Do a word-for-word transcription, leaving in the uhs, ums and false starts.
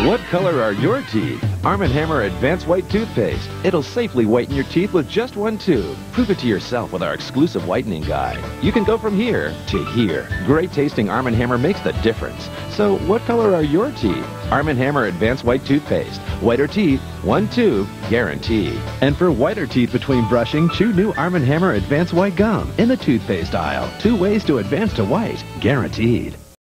What color are your teeth? Arm and Hammer Advanced White Toothpaste. It'll safely whiten your teeth with just one tube. Prove it to yourself with our exclusive whitening guide. You can go from here to here. Great tasting Arm and Hammer makes the difference. So what color are your teeth? Arm and Hammer Advanced White Toothpaste. Whiter teeth, one tube, guaranteed. And for whiter teeth between brushing, chew new Arm and Hammer Advanced White Gum in the toothpaste aisle. Two ways to advance to white, guaranteed.